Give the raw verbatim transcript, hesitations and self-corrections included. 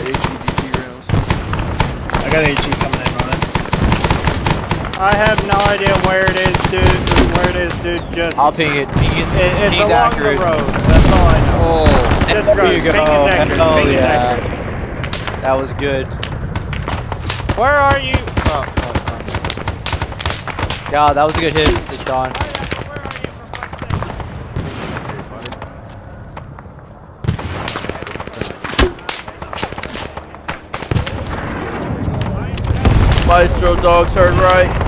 H E D P rounds. I got H E coming in on it. I have no idea where it is, dude. Where it is, dude. Just I'll ping it. Ping it. it it's He's along accurate. the road. That's all I know. Oh. Just There go. you go. Ping it accurate. Oh Ping it yeah. accurate. That was good. Where are you? Oh, oh, oh. Yeah, that was a good hit. It's gone. Maestro dog, turn right.